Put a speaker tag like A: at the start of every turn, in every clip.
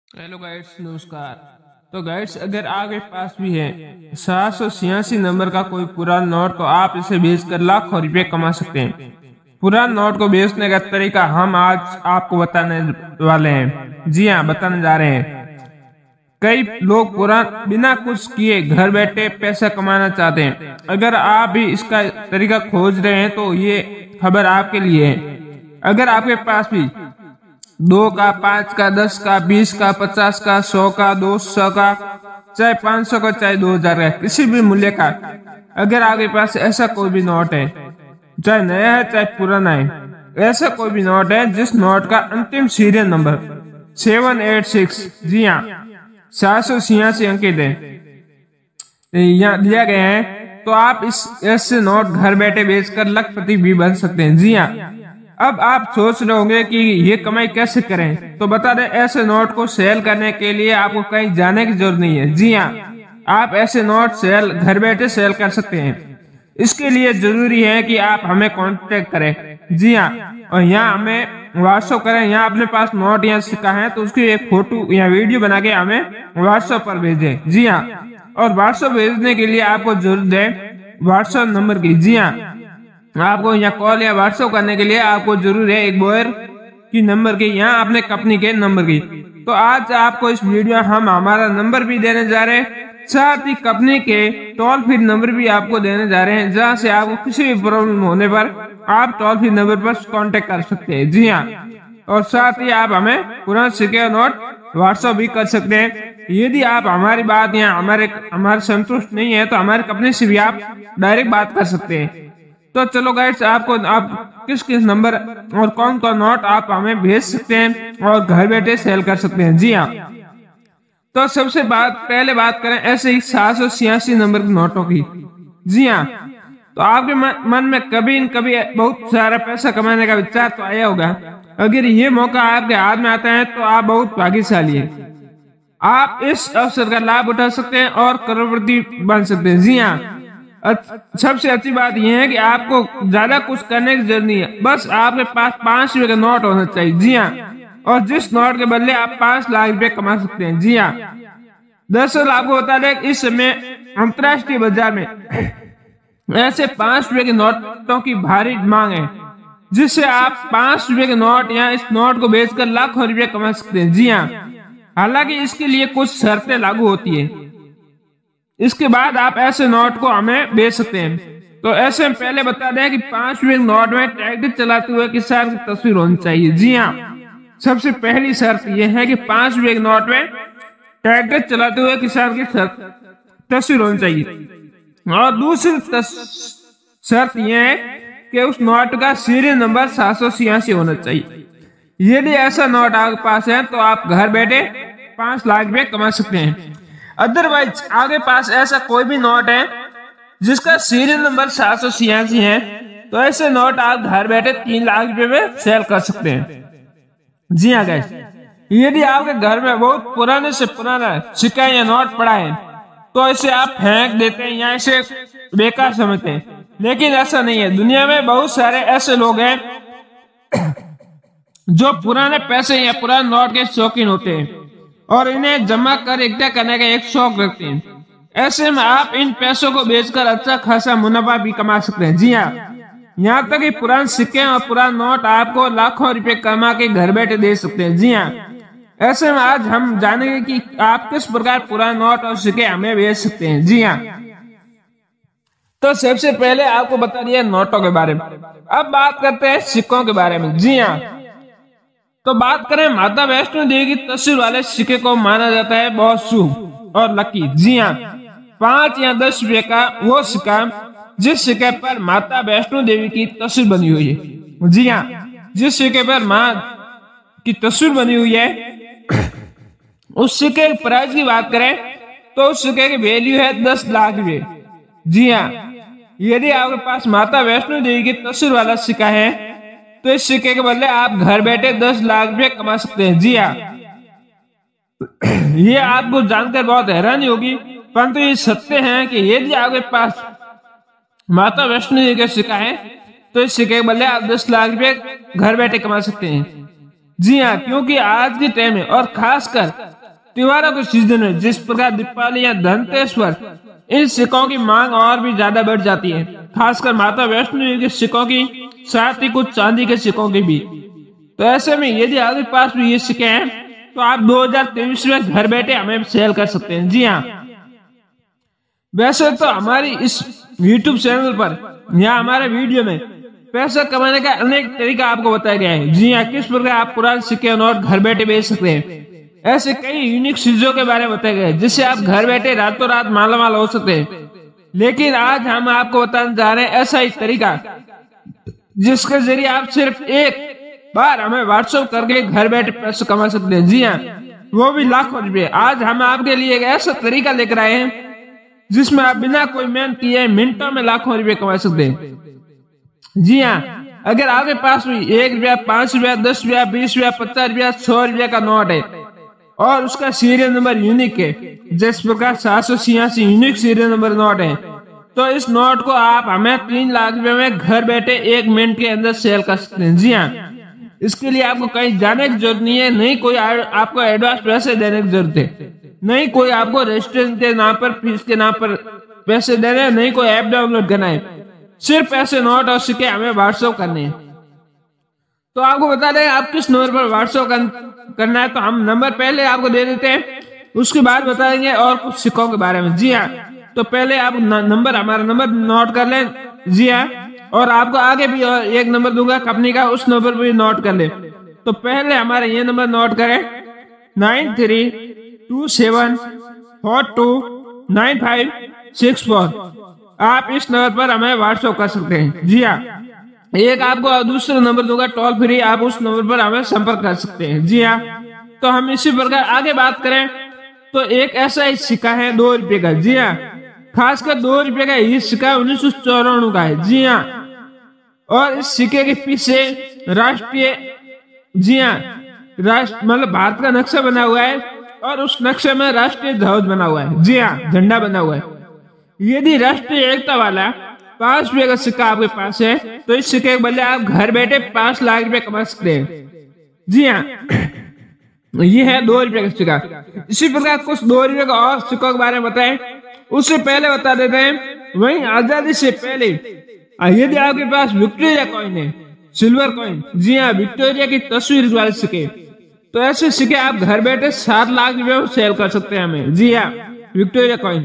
A: Hello guides, नमस्कार। तो guides, अगर आपके पास भी है 786 नंबर का कोई पुराना नोट, तो आप इसे बेचकर लाखों रुपए कमा सकते हैं। पुराना नोट को बेचने का तरीका हम आज आपको बताने वाले हैं। जी हाँ, बताने जा रहे हैं। कई लोग पुराना बिना कुछ किए घर बैठे पैसा कमाना चाहते हैं। अगर आप भी इसका तरीका खोज रहे हैं तो ये खबर आपके लिए है। अगर आपके पास भी 2 का, 5 का, 10 का, 20 का, 50 का, 100 का, 200 का, चाहे 500 का, चाहे 2000 का, किसी भी मूल्य का, अगर आपके पास ऐसा कोई भी नोट है, चाहे नया है चाहे पुराना है, ऐसा कोई भी नोट है जिस नोट का अंतिम सीरियल नंबर 786, जी हाँ 786 अंकित है, यहाँ दिया गया है, तो आप इस ऐसे नोट घर बैठे बेचकर लखपति भी बन सकते हैं। जी हाँ, अब आप सोच रहे होंगे कि ये कमाई कैसे करें, तो बता दें, ऐसे नोट को सेल करने के लिए आपको कहीं जाने की जरूरत नहीं है। जी हाँ, आप ऐसे नोट सेल घर बैठे सेल कर सकते हैं। इसके लिए जरूरी है कि आप हमें कांटेक्ट करें। जी हाँ, और यहाँ हमें व्हाट्सएप करें। यहाँ अपने पास नोट या सिक्का है तो उसकी एक फोटो या वीडियो बना के हमें व्हाट्सएप पर भेजें। जी हाँ, और व्हाट्सएप भेजने के लिए आपको जरूरत है व्हाट्सएप नंबर की। जी हाँ, आपको यहाँ कॉल या व्हाट्सएप करने के लिए आपको जरूर है एक बोयर की नंबर की, यहाँ अपने कंपनी के नंबर की। तो आज आपको इस वीडियो हम हमारा नंबर भी देने जा रहे हैं, साथ ही कंपनी के टोल फ्री नंबर भी आपको देने जा रहे हैं, जहाँ से आपको किसी भी प्रॉब्लम होने पर आप टोल फ्री नंबर पर कांटेक्ट कर सकते हैं। जी हाँ, और साथ ही आप हमें पुराने सिक्के नोट व्हाट्सएप भी कर सकते हैं। यदि आप हमारी बात या हमारे संतुष्ट नहीं है तो हमारी कंपनी से भी आप डायरेक्ट बात कर सकते हैं। तो चलो गाइड्स, आप किस किस नंबर और कौन कौन नोट आप हमें भेज सकते हैं और घर बैठे सेल कर सकते हैं। जी हाँ, तो सबसे पहले बात करें ऐसे ही 786 नंबर के नोटों की। जी हाँ, तो आपके मन में कभी न कभी बहुत सारा पैसा कमाने का विचार तो आया होगा। अगर ये मौका आपके हाथ में आता है तो आप बहुत भाग्यशाली हैं। आप इस अवसर का लाभ उठा सकते हैं और करोड़पति बन सकते हैं। जी हाँ, सबसे अच्छी बात यह है कि आपको ज्यादा कुछ करने की जरूरत नहीं है, बस आपके पास 5 रुपए का नोट होना चाहिए। जी हाँ, और जिस नोट के बदले आप 5 लाख रुपए कमा सकते हैं। जी हाँ, दरअसल आपको बता दें, इस समय अंतर्राष्ट्रीय बाजार में ऐसे 5 रुपए के नोटों की भारी मांग है, जिससे आप 5 रुपए के नोट या इस नोट को बेचकर लाखों रुपए कमा सकते हैं। जी हाँ, हालांकि इसके लिए कुछ शर्तें लागू होती है। इसके बाद आप ऐसे नोट को हमें बेच सकते हैं। तो ऐसे में पहले बता दें कि 5 रुपए नोट में ट्रैक्टर चलाते हुए किसान की तस्वीर होनी चाहिए। जी हाँ, सबसे पहली शर्त यह है कि 5 रुपए नोट में ट्रैक्टर चलाते हुए किसान की तस्वीर होनी चाहिए। और दूसरी शर्त यह है कि उस नोट का सीरियल नंबर 786 होना चाहिए। यदि ऐसा नोट आपके पास है तो आप घर बैठे 5 लाख रुपए कमा सकते हैं। अदरवाइज आपके पास ऐसा कोई भी नोट है जिसका सीरियल नंबर 786 है, तो ऐसे नोट आप घर बैठे 3 लाख रुपए में सेल कर सकते हैं। जी हाँ गाइस, यदि आपके घर में बहुत पुराने से पुराना सिक्का या नोट पड़ा है तो इसे आप फेंक देते हैं या इसे बेकार समझते हैं, लेकिन ऐसा नहीं है। दुनिया में बहुत सारे ऐसे लोग हैं जो पुराने पैसे या पुराने नोट के शौकीन होते हैं और इन्हें जमा कर इकट्ठा करने का एक शौक रखते हैं। ऐसे में आप इन पैसों को बेचकर अच्छा खासा मुनाफा भी कमा सकते हैं। जी हाँ, यहाँ तक कि पुराने सिक्के और पुराने नोट आपको लाखों रुपए कमा के घर बैठे दे सकते हैं। जी हाँ, ऐसे में आज हम जानेंगे कि आप किस प्रकार पुराने नोट और सिक्के हमें बेच सकते हैं। जी हाँ, तो सबसे पहले आपको बता दिया नोटों के बारे में। अब बात करते हैं सिक्कों के बारे में। जी हाँ, तो बात करें, माता वैष्णो देवी की तस्वीर वाले सिक्के को माना जाता है बहुत शुभ और लकी। जी हाँ, 5 या 10 रुपए का वो सिक्का जिस सिक्के पर माता वैष्णो देवी की तस्वीर बनी हुई है। जी हाँ, जिस सिक्के पर माँ की तस्वीर बनी हुई है, उस सिक्के के प्राइस की बात करें तो उस सिक्के की वैल्यू है 10 लाख रुपए। जी हाँ, यदि आपके पास माता वैष्णो देवी की तस्वीर वाला सिक्का है तो इस सिक्के के बदले आप घर बैठे 10 लाख रुपए कमा सकते हैं। जी हाँ, ये आपको जानकर बहुत हैरानी होगी, परंतु ये सत्य है कि यदि आपके पास माता वैष्णो देवी का सिक्का है तो इस सिक्के के बदले आप 10 लाख रुपए घर बैठे कमा सकते हैं। जी हाँ, क्योंकि आज के टाइम में और खासकर त्योहारों के सीजन में जिस प्रकार दीपावली या धनतेरस पर इन सिक्कों की मांग और भी ज्यादा बढ़ जाती है, खासकर माता वैष्णो देवी के सिक्कों की, साथ ही कुछ चांदी के सिक्कों की भी। तो ऐसे में यदि आपके पास भी ये सिक्के हैं तो आप 2023 में घर बैठे हमें सेल कर सकते हैं। जी हाँ, वैसे तो हमारी इस YouTube चैनल पर या हमारे वीडियो में पैसा कमाने का अनेक तरीका आपको बताया गया है। जी हाँ, किस प्रकार आप पुराने सिक्के और नोट घर बैठे बेच सकते हैं। ऐसे कई यूनिक चीजों के बारे में बताया गया है जिससे आप घर बैठे रातों रात मालामाल हो सकते हैं। लेकिन आज हम आपको बताने जा रहे हैं ऐसा ही तरीका जिसके जरिए आप सिर्फ एक बार हमें व्हाट्सएप करके घर बैठे पैसे कमा सकते हैं। जी हाँ, वो भी लाखों रुपए। आज हम आपके लिए एक ऐसा तरीका लेकर आए हैं जिसमें आप बिना कोई मेहनत किए मिनटों में लाखों रुपए कमा सकते हैं। जी हाँ, अगर आपके पास भी 1 रुपया, 5 रुपया, 10 रुपया, 20 रुपया, 50 रुपया, 100 रुपया का नोट है और उसका सीरियल नंबर यूनिक है, जिस प्रकार 786 यूनिक सीरियल नंबर नोट है, तो इस नोट को आप हमें 3 लाख रुपए में घर बैठे 1 मिनट के अंदर सेल कर सकते हैं। जी हाँ, इसके लिए आपको कहीं जाने की जरूरत नहीं है, नहीं कोई आपको एडवांस पैसे देने की जरूरत है, नहीं कोई आपको रजिस्ट्रेशन के नाम पर, फीस के नाम पर पैसे देने हैं, नहीं कोई ऐप डाउनलोड करना है। सिर्फ ऐसे नोट और सिक्के हमें व्हाट्सएप करने हैं। तो आपको बता दें आप किस नंबर पर व्हाट्सएप करना है, तो हम नंबर पहले आपको दे देते हैं, उसके बाद बताएंगे और कुछ सिक्कों के बारे में। जी हाँ, तो पहले आप हमारा नंबर नोट कर लें। जी हाँ, और आपको आगे भी और एक नंबर दूंगा कंपनी का, उस नंबर पर भी नोट कर ले। तो पहले हमारा ये नंबर नोट करें 9327429564। आप इस नंबर पर हमें व्हाट्सएप कर सकते हैं। जी हाँ, एक आपको दूसरा नंबर दूंगा टोल फ्री, आप उस नंबर पर हमें संपर्क कर सकते हैं। जी हाँ, तो हम इसी प्रकार आगे बात करें तो एक ऐसा ही सिक्का है 2 रुपए का। जी हाँ, खासकर 2 रुपए का ये सिक्का 1994 का है। जी हाँ, और इस सिक्के के पीछे राष्ट्रीय, जी हाँ, मतलब भारत का नक्शा बना हुआ है और उस नक्शे में राष्ट्रीय ध्वज बना हुआ है। जी हाँ, झंडा बना हुआ है। यदि राष्ट्रीय एकता वाला 5 रुपए का सिक्का आपके पास है तो इस सिक्के के बदले आप घर बैठे 5 लाख रुपए कमा सकते हैं। जी हाँ, ये है 2 रुपए का सिक्का। इसी प्रकार कुछ 2 रुपए का और सिक्कों के बारे में बताएं, उससे पहले बता देते हैं वहीं आजादी से पहले यदि आपके पास विक्टोरिया कॉइन है, सिल्वर कॉइन, जी हाँ, विक्टोरिया की तस्वीर वाले सिक्के, तो ऐसे सिक्के आप घर बैठे 7 लाख रुपए में सेल कर सकते हैं हमें। जी हाँ, विक्टोरिया कॉइन।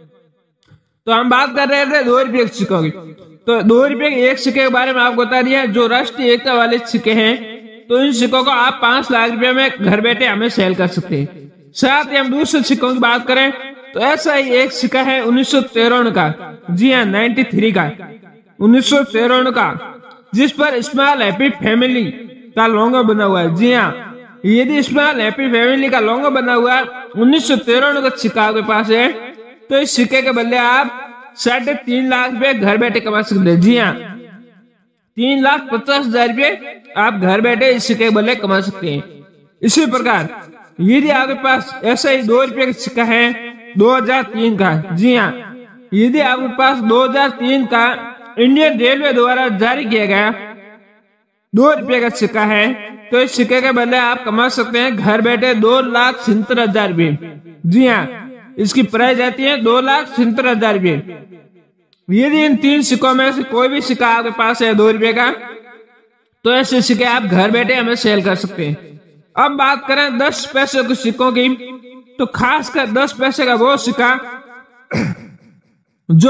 A: तो हम बात कर रहे थे 2 रुपए के सिक्कों की, तो 2 रुपए के एक सिक्के के बारे में आपको बता दिया जो राष्ट्रीय एकता वाले सिक्के हैं, तो इन सिक्कों को आप 5 लाख रुपए में घर बैठे हमें सेल कर सकते हैं। साथ ही हम दूसरे सिक्कों की बात करें तो ऐसा ही एक सिक्का है 1993 का। जी हाँ, 93 का, 1993 का, जिस पर स्मॉल हैप्पी फैमिली का लोगो बना हुआ है। जी हाँ, यदि स्मॉल हैप्पी फैमिली का लोगो बना हुआ 1993 का सिक्का आपके पास है तो इस सिक्के के बदले आप 3.5 लाख रुपए घर बैठे कमा सकते हैं। जी हाँ, 3,50,000 रुपए आप घर बैठे इस सिक्के के बदले कमा सकते हैं। इसी प्रकार यदि आपके पास ऐसा ही 2 रुपए का सिक्का है 2003 का। जी हाँ, यदि आपके पास 2003 का इंडियन रेलवे द्वारा जारी किया गया 2 रुपए का सिक्का है तो इस सिक्के के बदले आप कमा सकते हैं घर बैठे 2,70,000 रुपए। जी हाँ, इसकी प्राइस आती है 2,70,000 रुपए। यदि इन 3 सिक्कों में से कोई भी सिक्का आपके पास है 2 रुपए का तो ऐसे सिक्के आप घर बैठे हमें सेल कर सकते हैं। अब बात करें 10 पैसे के सिक्कों की, तो खासकर 10 पैसे का वो सिक्का जो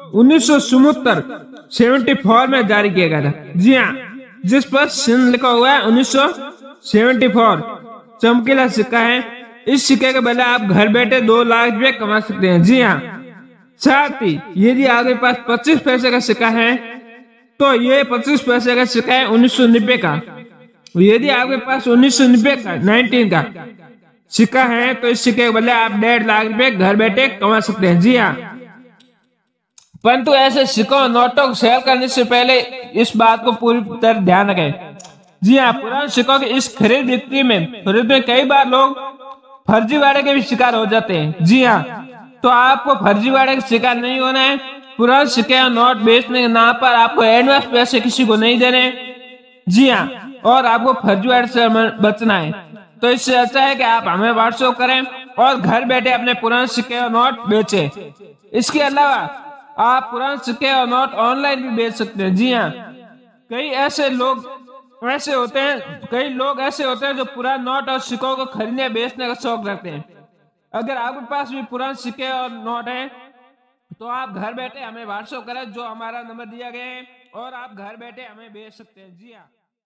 A: 1974 में जारी किया गया था। जी हाँ, जिस पर सन लिखा हुआ है 1974, चमकीला सिक्का है। इस सिक्के के बदले आप घर बैठे 2 लाख रुपए कमा सकते हैं। जी हाँ, साथ ही यदि आपके पास 25 पैसे का सिक्का है तो ये 25 पैसे का सिक्का है 1990 का। यदि आपके पास 1990 का सिक्का है तो इस सिक्के के बदले आप 1.5 लाख रुपए घर बैठे कमा सकते हैं। जी हाँ, परंतु ऐसे सिक्कों और नोटों को सेल करने से पहले इस बात को पूरी तरह ध्यान रखें। जी हाँ, पुराने सिक्कों की इस खरीद बिक्री में कई बार लोग फर्जीवाड़े के भी शिकार हो जाते हैं। जी हाँ, तो आपको फर्जीवाड़े का शिकार नहीं होना है। पुराने सिक्के और नोट बेचने के नाम पर आपको एडवांस पैसे किसी को नहीं देने। जी हाँ, और आपको फर्जीवाड़े से बचना है। तो इससे अच्छा है कि आप हमें व्हाट्सएप करें और घर बैठे अपने पुराने सिक्के और नोट बेचे। इसके अलावा आप पुराने सिक्के और नोट ऑनलाइन भी बेच सकते हैं। जी हाँ, कई लोग ऐसे होते हैं जो पुराने नोट और सिक्कों को खरीदने बेचने का शौक रखते हैं। अगर आपके पास भी पुराने सिक्के और नोट हैं तो आप घर बैठे हमें व्हाट्सएप करें, जो हमारा नंबर दिया गया है, और आप घर बैठे हमें भेज सकते हैं। जी हाँ।